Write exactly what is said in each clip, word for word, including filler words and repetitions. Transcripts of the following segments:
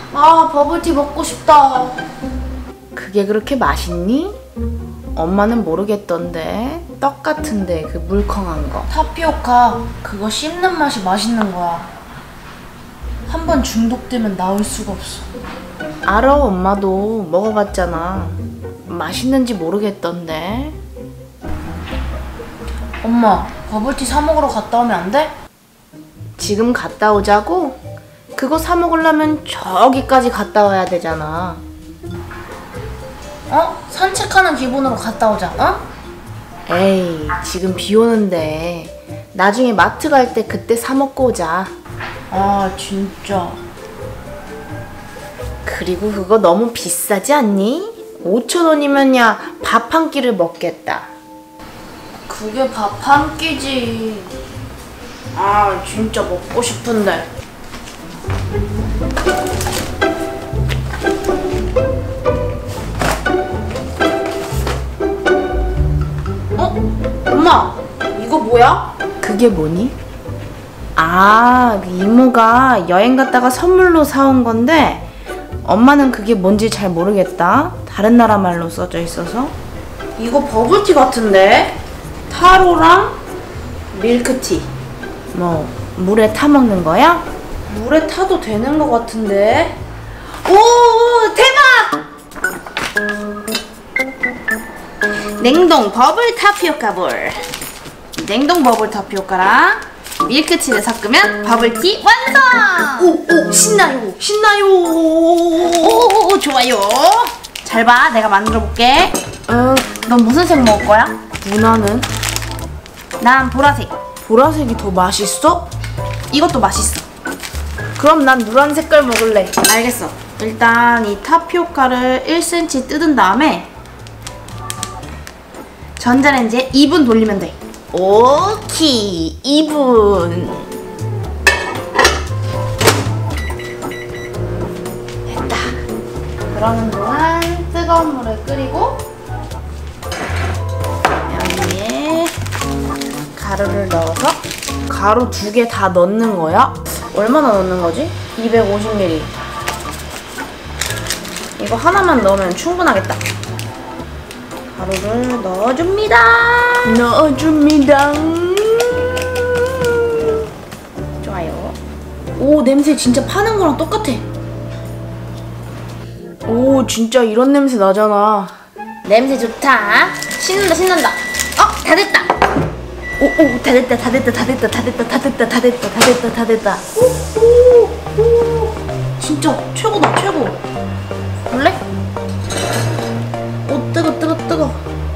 아, 버블티 먹고 싶다. 그게 그렇게 맛있니? 엄마는 모르겠던데. 떡 같은데 그 물컹한 거. 타피오카 그거 씹는 맛이 맛있는 거야. 한 번 중독되면 나올 수가 없어. 알아, 엄마도 먹어봤잖아. 맛있는지 모르겠던데. 엄마, 버블티 사 먹으러 갔다 오면 안 돼? 지금 갔다 오자고? 그거 사 먹으려면 저기까지 갔다 와야 되잖아. 어? 산책하는 기분으로 갔다 오자, 어? 에이, 지금 비 오는데 나중에 마트 갈 때 그때 사 먹고 오자. 아, 진짜. 그리고 그거 너무 비싸지 않니? 오천 원이면 야 밥 한 끼를 먹겠다. 그게 밥 한 끼지. 아, 진짜 먹고 싶은데. 어? 엄마, 이거 뭐야? 그게 뭐니? 아, 그 이모가 여행 갔다가 선물로 사온 건데 엄마는 그게 뭔지 잘 모르겠다. 다른 나라 말로 써져 있어서. 이거 버블티 같은데? 타로랑 밀크티. 뭐 물에 타 먹는 거야? 물에 타도 되는 것 같은데? 오, 대박! 냉동 버블 타피오카 볼. 냉동 버블 타피오카랑 밀크티를 섞으면 버블티 완성! 오, 오, 신나요, 신나요. 오, 좋아요. 잘 봐, 내가 만들어 볼게. 어, 넌 무슨 색 먹을 거야? 누나는? 난 보라색. 보라색이 더 맛있어? 이것도 맛있어. 그럼 난 노란 색깔 먹을래. 알겠어. 일단 이 타피오카를 일 센티미터 뜯은 다음에 전자레인지에 이 분 돌리면 돼. 오케이, 이 분. 됐다. 그러는 동안 뜨거운 물을 끓이고 여기에 가루를 넣어서 가루 두 개 다 넣는 거야? 얼마나 넣는 거지? 이백오십 밀리리터. 이거 하나만 넣으면 충분하겠다. 가루를 넣어줍니다. 넣어줍니다. 좋아요. 오, 냄새 진짜 파는 거랑 똑같아. 오, 진짜 이런 냄새 나잖아. 냄새 좋다. 신난다, 신난다. 어, 다 됐다. 오, 오, 다 됐다, 다 됐다, 다 됐다, 다 됐다, 다 됐다, 다 됐다, 다 됐다, 다 됐다. 오, 오, 오. 진짜 최고다, 최고. 볼래? 오, 뜨거, 뜨거, 뜨거.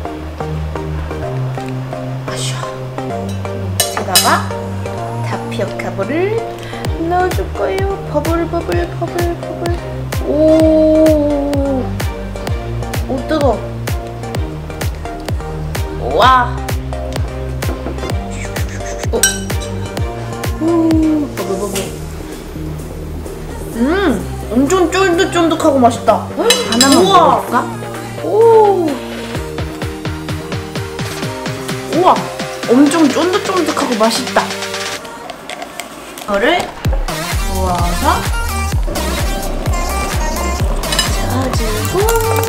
아쉬워. 여기다가 타피오카 볼을 넣어줄 거예요. 버블, 버블, 버블, 버블. 오, 오, 뜨거. 와. 어. 오, 버블, 버블. 음, 엄청 쫀득쫀득하고 맛있다. 하나만 우와. 먹어볼까? 오. 우와, 엄청 쫀득쫀득하고 맛있다. 이거를 부어서 져주고,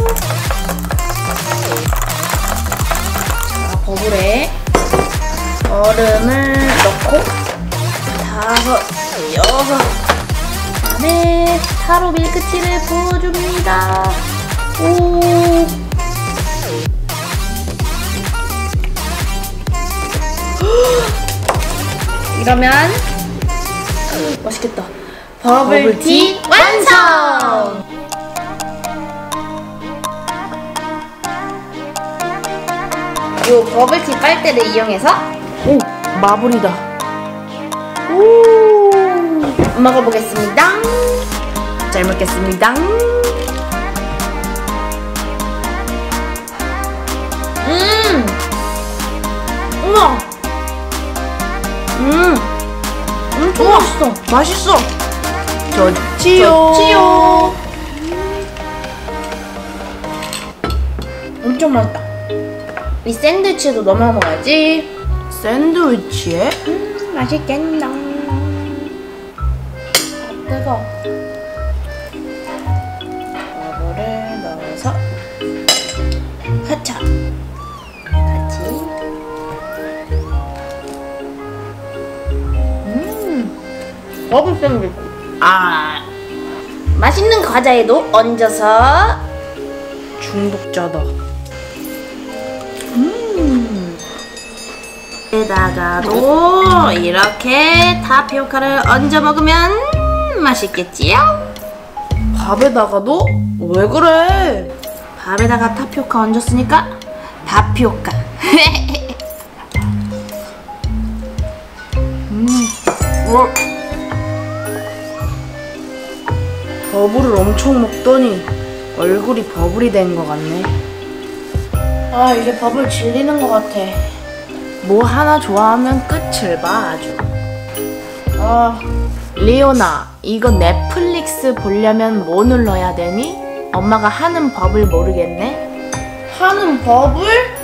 자, 버블에 얼음을 넣고 다섯, 여섯, 그다음에 타로 밀크티를 부어줍니다. 오. 이러면 맛있겠다. 버블티 완성! 요 버블티 빨대를 이용해서 오, 마블이다. 오, 먹어보겠습니다. 잘 먹겠습니다. 음! 우와. 음, 엄청 우와. 맛있어. 맛있어. 좋지요. 좋지요. 엄청 맛있다. 이 샌드위치에도 넣어 먹어야지. 샌드위치에? 음, 맛있겠다. 뜨거. 버블 샌드위치. 아, 맛있는 과자에도 얹어서. 중독자다. 음. 에다가도 이렇게 타피오카를 얹어 먹으면 맛있겠지요? 밥에다가도? 왜 그래? 밥에다가 타피오카 얹었으니까 밥피오카. 음. 어. 버블을 엄청 먹더니 얼굴이 버블이 된 것 같네. 아, 이제 버블 질리는 것 같아. 뭐 하나 좋아하면 끝을 봐, 아주. 아, 리오나, 이거 넷플릭스 보려면 뭐 눌러야 되니? 엄마가 하는 법을 모르겠네. 하는 법을?